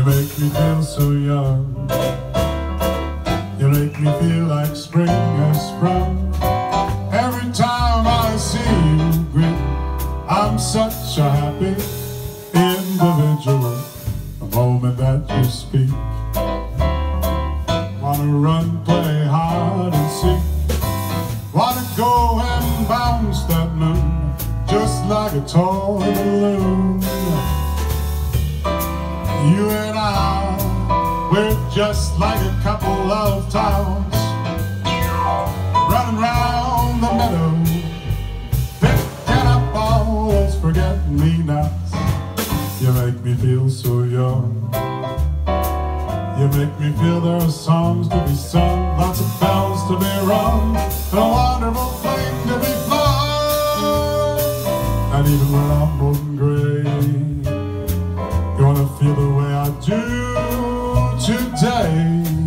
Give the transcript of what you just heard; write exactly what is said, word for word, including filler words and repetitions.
make me feel so young. You make me feel like spring has sprung. Every time I see you grin, I'm such a happy individual. The moment that you speak, wanna run, play hard and seek. Wanna go and bounce that moon just like a toy balloon. You and I, we're just like a couple of towns running round the meadow, picking up all those forget-me-nots. You make me feel so young. You make me feel there are songs to be sung, lots of bells to be rung, and a wonderful flame to be flung. And even when I'm old and gray, you wanna feel the way I do today.